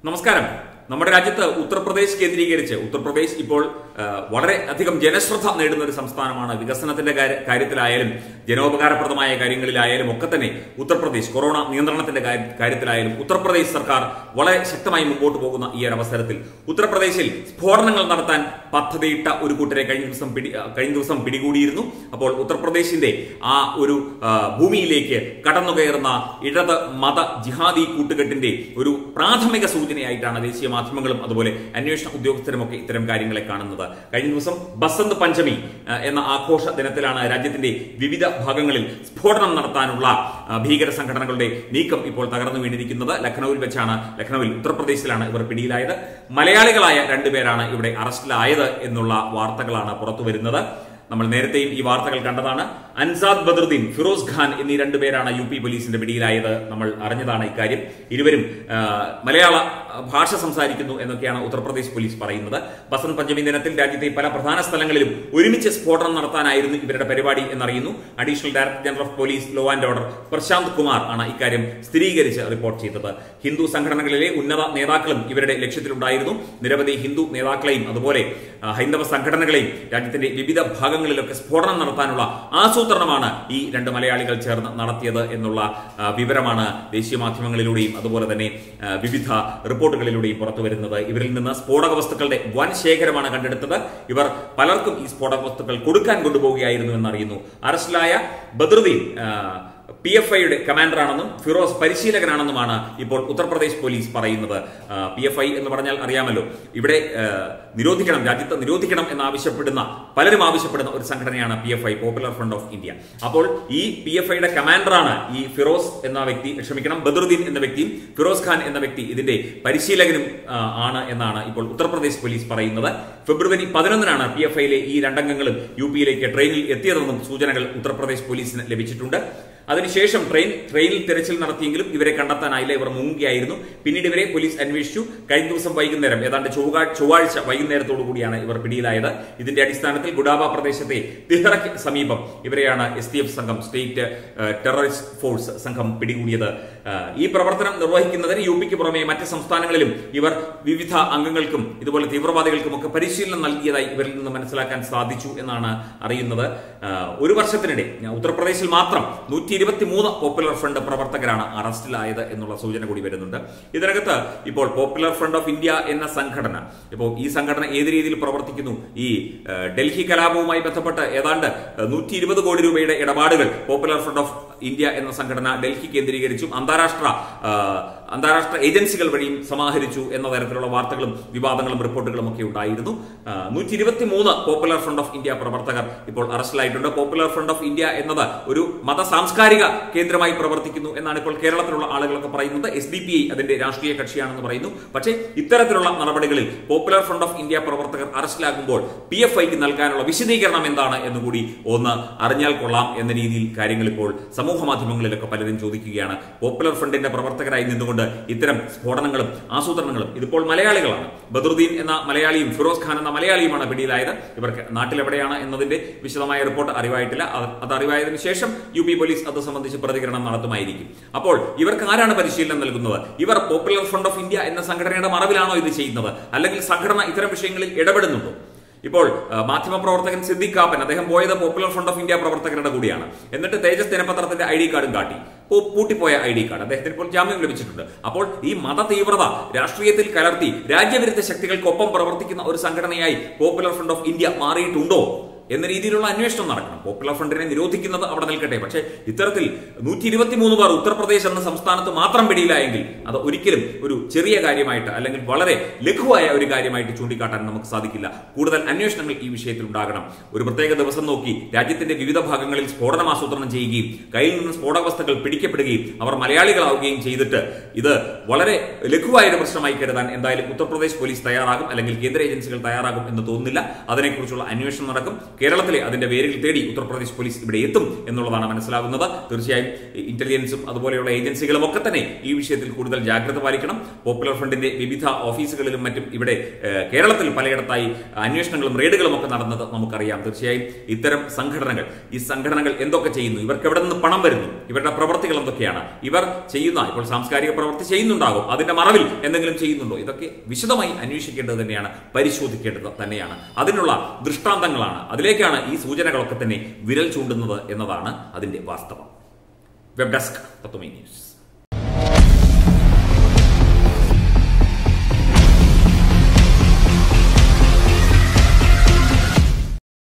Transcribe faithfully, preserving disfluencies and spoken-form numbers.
നമസ്കാരം. നമ്മുടെ രാജ്യത്ത് ഉത്തർപ്രദേശ് കേന്ദ്രീകരിച്ച് ഉത്തർപ്രദേശ് ഇപ്പോൾ വളരെ അധികം ജനശ്രദ്ധ നേടുന്ന ഒരു സംസ്ഥാനമാണ്. വികസനത്തിന്റെ കാര്യത്തിലായാലും ജനോപകാരപ്രദമായ കാര്യങ്ങളിലായാലും ഒക്കെ തന്നെ ഉത്തർപ്രദേശ് കൊറോണ നിയന്ത്രണത്തിന്റെ കാര്യത്തിലായാലും ഉത്തർപ്രദേശ് സർക്കാർ വളരെ ശക്തമായി മുമ്പോട്ട് പോകുന്ന ഈ ഒരു അവസരത്തിൽ ഉത്തർപ്രദേശിൽ സ്ഫോടനങ്ങൾ നടത്താൻ പദ്ധതിയിട്ട ഒരു കൂട്ടരെ കഴിഞ്ഞ ദിവസം പിടി കഴിഞ്ഞ ദിവസം പിടികൂടിയിരുന്നു. അപ്പോൾ ഉത്തർപ്രദേശിന്റെ ആ ഒരു ഭൂമിയിലേക്ക് കടന്നുകയറുന്ന ഇടത് മത ജിഹാദി കൂട്ടുകെട്ടിന്റെ ഒരു പ്രാഥമിക സൂചനയായിട്ടാണ് ദേശീയ മാധ്യമങ്ങളും അതുപോലെ അന്വേഷണ ഉദ്യോഗസ്ഥരുമൊക്കെ ഇത്തരം കാര്യങ്ങളെ കാണുന്നത്. കഴിഞ്ഞ ദിവസം ബസന്ത് പഞ്ചമി എന്ന ആഘോഷ ദിനത്തിലാണ് രാജ്യത്തിന്റെ വിവിധ ഭാഗങ്ങളിൽ സ്ഫോടനം നടത്താനുള്ള ഭീകര സംഘടനകളുടെ നീക്കം ഇപ്പോൾ തകർന്നു വീണിരിക്കുന്നത്. ലഖ്നൌവിൽ വെച്ചാണ് ലഖ്നൌവിൽ ഉത്തർപ്രദേശിലാണ് ഇവർ പിടിയിലായത്. മലയാളികളായ രണ്ടുപേരാണ് ഇവിടെ അറസ്റ്റിലായത് എന്നുള്ള വാർത്തകളാണ് പുറത്തുവരുന്നത്. നമ്മൾ നേരത്തെയും ഈ വാർത്തകൾ കണ്ടതാണ്. അൻസാദ് ബദറുദ്ദീൻ, ഫിറോസ് ഖാൻ എന്നീ രണ്ടുപേരാണ് യു പി പോലീസിന്റെ പിടിയിലായത്. നമ്മൾ അറിഞ്ഞതാണ് ഇക്കാര്യം. ഇരുവരും മലയാള ഭാഷ സംസാരിക്കുന്നു എന്നൊക്കെയാണ് ഉത്തർപ്രദേശ് പോലീസ് പറയുന്നത്. ബസന്ത് പഞ്ചമി ദിനത്തിൽ രാജ്യത്തെ പല പ്രധാന സ്ഥലങ്ങളിലും ഒരുമിച്ച് സ്ഫോടനം നടത്താനായിരുന്നു ഇവരുടെ പരിപാടി എന്നറിയുന്നു. Additional director general of police law and order Prashant Kumar ആണ് ഇക്കാര്യം സ്ഥിരീകരിച്ച് റിപ്പോർട്ട് ചെയ്തത്. ഹിന്ദു സംഘടനകളിലെ ഉന്നത നേതാക്കളും ഇവരുടെ ലക്ഷ്യത്തിലുണ്ടായിരുന്നു. നിരവധി ഹിന്ദു നേതാക്കളെയും അതുപോലെ ഹൈന്ദവ സംഘടനകളെയും രാജ്യത്തിന്റെ വിവിധ ഭാഗങ്ങളിലൊക്കെ സ്ഫോടനം നടത്താനുള്ള ആസൂത്രണമാണ് ഈ രണ്ട് മലയാളികൾ ചേർന്ന് നടത്തിയത് എന്നുള്ള വിവരമാണ് ദേശീയ മാധ്യമങ്ങളിലൂടെയും അതുപോലെ തന്നെ വിവിധ റിപ്പോർട്ടുകളിലൂടെയും പുറത്തുവരുന്നത്. ഇവരിൽ നിന്ന് സ്ഫോടക വസ്തുക്കളുടെ വൻ ശേഖരമാണ് കണ്ടെടുത്തത്. ഇവർ പലർക്കും ഈ സ്ഫോടക വസ്തുക്കൾ കൊടുക്കാൻ കൊണ്ടുപോവുകയായിരുന്നു എന്നറിയുന്നു. അറസ്റ്റിലായ ബദറുദ്ദീൻ പി എഫ് ഐയുടെ കമാൻഡറാണെന്നും ഫിറോസ് പരിശീലകനാണെന്നുമാണ് ഇപ്പോൾ ഉത്തർപ്രദേശ് പോലീസ് പറയുന്നത്. പി എഫ് ഐ എന്ന് പറഞ്ഞാൽ അറിയാമല്ലോ, ഇവിടെ നിരോധിക്കണം, രാജ്യത്ത് നിരോധിക്കണം എന്നാവശ്യപ്പെടുന്ന പലരും ആവശ്യപ്പെടുന്ന ഒരു സംഘടനയാണ് P F I, popular front of India. അപ്പോൾ ഈ പി എഫ് ഐയുടെ കമാൻഡറാണ് ഈ ഫിറോസ് എന്ന വ്യക്തി, ക്ഷമിക്കണം ബദറുദ്ദീൻ എന്ന വ്യക്തിയും ഫിറോസ് ഖാൻ എന്ന വ്യക്തി ഇതിന്റെ പരിശീലകനും ആണ് എന്നാണ് ഇപ്പോൾ ഉത്തർപ്രദേശ് പോലീസ് പറയുന്നത്. ഫെബ്രുവരി പതിനൊന്നിനാണ് പി എഫ് ഐയിലെ ഈ രണ്ടംഗങ്ങളും യു പിയിലേക്ക് ട്രെയിനിൽ എത്തിയതെന്നും സൂചനകൾ ഉത്തർപ്രദേശ് പോലീസിന് ലഭിച്ചിട്ടുണ്ട്. അതിനുശേഷം ട്രെയിൻ ട്രെയിനിൽ തിരച്ചിൽ നടത്തിയെങ്കിലും ഇവരെ കണ്ടെത്താനായില്ല. ഇവർ മുങ്ങുകയായിരുന്നു. പിന്നീട് ഇവരെ പോലീസ് അന്വേഷിച്ചു. കഴിഞ്ഞ ദിവസം വൈകുന്നേരം ഏതാണ്ട് ചൊവ്വാഴ്ച വൈകുന്നേരത്തോടു കൂടിയാണ് ഇവർ പിടിയിലായത്. ഇതിന്റെ അടിസ്ഥാനത്തിൽ ഗുഡാബ പ്രദേശത്തെ തിഹറയ്ക്ക് സമീപം ഇവരെയാണ് എസ് ടി എഫ് സംഘം, സ്റ്റേറ്റ് ടെററിസ്റ്റ് ഫോഴ്സ് സംഘം പിടികൂടിയത്. ഈ പ്രവർത്തനം നിർവഹിക്കുന്നതിന് യു പിക്ക് പുറമെ മറ്റ് സംസ്ഥാനങ്ങളിലും ഇവർ വിവിധ അംഗങ്ങൾക്കും ഇതുപോലെ തീവ്രവാദികൾക്കും ഒക്കെ പരിശീലനം നൽകിയതായി ഇവരിൽ നിന്ന് മനസ്സിലാക്കാൻ സാധിച്ചു എന്നാണ് അറിയുന്നത്. ഒരു വർഷത്തിനിടെ ഉത്തർപ്രദേശിൽ മാത്രം നൂറ്റി ഇരുപത്തിമൂന്ന് പോപ്പുലർ ഫ്രണ്ട് പ്രവർത്തകരാണ് അറസ്റ്റിലായത് എന്നുള്ള സൂചന കൂടി വരുന്നുണ്ട്. ഇതിനകത്ത് ഇപ്പോൾ പോപ്പുലർ ഫ്രണ്ട് ഓഫ് ഇന്ത്യ എന്ന സംഘടന, ഇപ്പോൾ ഈ സംഘടന ഏത് രീതിയിൽ പ്രവർത്തിക്കുന്നു? ഈ ഡൽഹി കലാപവുമായി ബന്ധപ്പെട്ട് ഏതാണ്ട് നൂറ്റി ഇരുപത് കോടി രൂപയുടെ ഇടപാടുകൾ പോപ്പുലർ ഫ്രണ്ട് ഓഫ് ഇന്ത്യ എന്ന സംഘടന ഡൽഹി കേന്ദ്രീകരിച്ചും അന്താരാഷ്ട്ര അന്താരാഷ്ട്ര ഏജൻസികൾ വഴിയും സമാഹരിച്ചു എന്ന തരത്തിലുള്ള വാർത്തകളും വിവാദങ്ങളും റിപ്പോർട്ടുകളും ഒക്കെ ഉണ്ടായിരുന്നു. നൂറ്റി ഇരുപത്തി മൂന്ന് പോപ്പുലർ ഫ്രണ്ട് ഓഫ് ഇന്ത്യ പ്രവർത്തകർ ഇപ്പോൾ അറസ്റ്റിലായിട്ടുണ്ട്. പോപ്പുലർ ഫ്രണ്ട് ഓഫ് ഇന്ത്യ എന്നത് ഒരു മത സാംസ്കാരിക കേന്ദ്രമായി പ്രവർത്തിക്കുന്നു എന്നാണ് ഇപ്പോൾ കേരളത്തിലുള്ള ആളുകളൊക്കെ പറയുന്നത്. എസ് ഡി പി ഐ അതിന്റെ രാഷ്ട്രീയ കക്ഷിയാണെന്ന് പറയുന്നു. പക്ഷേ ഇത്തരത്തിലുള്ള നടപടികളിൽ പോപ്പുലർ ഫ്രണ്ട് ഓഫ് ഇന്ത്യ പ്രവർത്തകർ അറസ്റ്റിലാകുമ്പോൾ പി എഫ് ഐക്ക് നൽകാനുള്ള വിശദീകരണം എന്താണ് എന്നുകൂടി ഒന്ന് അറിഞ്ഞാൽ കൊള്ളാം എന്ന രീതിയിൽ കാര്യങ്ങൾ ഇപ്പോൾ സമൂഹ മാധ്യമങ്ങളിലൊക്കെ പലരും ചോദിക്കുകയാണ്. പോപ്പുലർ ഫ്രണ്ടിന്റെ പ്രവർത്തകരായി നിന്നുകൊണ്ട് ഇത്തരം സ്ഫോടനങ്ങളും ആസൂത്രണങ്ങളും, ഇതിപ്പോൾ മലയാളികളാണ്. ബദറുദ്ദീൻ എന്ന മലയാളിയും ഫിറോസ് ഖാൻ എന്ന മലയാളിയുമാണ് പിടിയിലായത്. ഇവർക്ക് നാട്ടിലെവിടെയാണ് എന്നതിന്റെ വിശദമായ റിപ്പോർട്ട് അറിവായിട്ടില്ല. അത് അറിവായതിനു ശേഷം യു പി പോലീസ് അത് സംബന്ധിച്ച് പ്രതികരണം നടത്തുമായിരിക്കും. അപ്പോൾ ഇവർക്ക് ആരാണ് പരിശീലനം നൽകുന്നത്? ഇവർ പോപ്പുലർ ഫ്രണ്ട് ഓഫ് ഇന്ത്യ എന്ന സംഘടനയുടെ മറവിലാണോ ഇത് ചെയ്യുന്നത്? അല്ലെങ്കിൽ സംഘടന ഇത്തരം വിഷയങ്ങളിൽ ഇടപെടുന്നുണ്ടോ? ഇപ്പോൾ മാധ്യമപ്രവർത്തകൻ സിദ്ദിഖ് കാപ്പൻ, അദ്ദേഹം പോയത് പോപ്പുലർ ഫ്രണ്ട് ഓഫ് ഇന്ത്യ പ്രവർത്തകരുടെ കൂടിയാണ്. എന്നിട്ട് തേജസ് ദിനപത്രത്തിന്റെ ഐ ഡി കാർഡും കാട്ടി, പൂട്ടിപ്പോയ ഐ ഡി കാർഡ്. അദ്ദേഹത്തിന് ഇപ്പോൾ ജാമ്യം ലഭിച്ചിട്ടുണ്ട്. അപ്പോൾ ഈ മത തീവ്രത രാഷ്ട്രീയത്തിൽ കലർത്തി രാജ്യവിരുദ്ധ ശക്തികൾക്കൊപ്പം പ്രവർത്തിക്കുന്ന ഒരു സംഘടനയായി പോപ്പുലർ ഫ്രണ്ട് ഓഫ് ഇന്ത്യ മാറിയിട്ടുണ്ടോ എന്ന രീതിയിലുള്ള അന്വേഷണം നടക്കണം. പോപ്പുലർ ഫ്രണ്ടിനെ നിരോധിക്കുന്നത് അവിടെ നിൽക്കട്ടെ, പക്ഷേ ഇത്തരത്തിൽ നൂറ്റി ഇരുപത്തി മൂന്ന് പേർ ഉത്തർപ്രദേശ് എന്ന സംസ്ഥാനത്ത് മാത്രം പിടിയിലായെങ്കിൽ അത് ഒരിക്കലും ഒരു ചെറിയ കാര്യമായിട്ട് അല്ലെങ്കിൽ വളരെ ലഘുവായ ഒരു കാര്യമായിട്ട് ചൂണ്ടിക്കാട്ടാൻ നമുക്ക് സാധിക്കില്ല. കൂടുതൽ അന്വേഷണങ്ങൾ ഈ വിഷയത്തിൽ ഉണ്ടാകണം. ഒരു പ്രത്യേക ദിവസം നോക്കി രാജ്യത്തിന്റെ വിവിധ ഭാഗങ്ങളിൽ സ്ഫോടനം ആസൂത്രണം ചെയ്യുകയും കയ്യിൽ നിന്ന് സ്ഫോടക വസ്തുക്കൾ പിടിക്കപ്പെടുകയും അവർ മലയാളികളാവുകയും ചെയ്തിട്ട് ഇത് വളരെ ലഘുവായ ഒരു പ്രശ്നമായി കരുതാൻ എന്തായാലും ഉത്തർപ്രദേശ് പോലീസ് തയ്യാറാകും, അല്ലെങ്കിൽ കേന്ദ്ര ഏജൻസികൾ തയ്യാറാകും എന്ന് തോന്നുന്നില്ല. അതിനെക്കുറിച്ചുള്ള അന്വേഷണം നടക്കും. കേരളത്തിലെ അതിന്റെ വേരുകൾ തേടി ഉത്തർപ്രദേശ് പോലീസ് ഇവിടെ എത്തും എന്നുള്ളതാണ് മനസ്സിലാകുന്നത്. തീർച്ചയായും ഇന്റലിജൻസും അതുപോലെയുള്ള ഏജൻസികളും ഒക്കെ തന്നെ ഈ വിഷയത്തിൽ കൂടുതൽ ജാഗ്രത പാലിക്കണം. പോപ്പുലർ ഫ്രണ്ടിന്റെ വിവിധ ഓഫീസുകളിലും മറ്റും ഇവിടെ കേരളത്തിൽ പലയിടത്തായി അന്വേഷണങ്ങളും റെയ്ഡുകളും ഒക്കെ നടന്നത് നമുക്കറിയാം. തീർച്ചയായും ഇത്തരം സംഘടനകൾ ഈ സംഘടനകൾ എന്തൊക്കെ ചെയ്യുന്നു, ഇവർക്ക് എവിടെ നിന്ന് പണം വരുന്നു, ഇവരുടെ പ്രവർത്തികൾ എന്തൊക്കെയാണ്, ഇവർ ചെയ്യുന്ന ഇപ്പോൾ സാംസ്കാരിക പ്രവൃത്തി ചെയ്യുന്നുണ്ടാകും, അതിന്റെ മറവിൽ എന്തെങ്കിലും ചെയ്യുന്നുണ്ടോ, ഇതൊക്കെ വിശദമായി അന്വേഷിക്കേണ്ടത് തന്നെയാണ്, പരിശോധിക്കേണ്ടത് തന്നെയാണ്. അതിനുള്ള ദൃഷ്ടാന്തങ്ങളാണ്, അതിലേക്കാണ് ഈ സൂചനകളൊക്കെ തന്നെ വിരൽ ചൂണ്ടുന്നത് എന്നതാണ് അതിന്റെ വാസ്തവം. Web desk Tatwamayi news.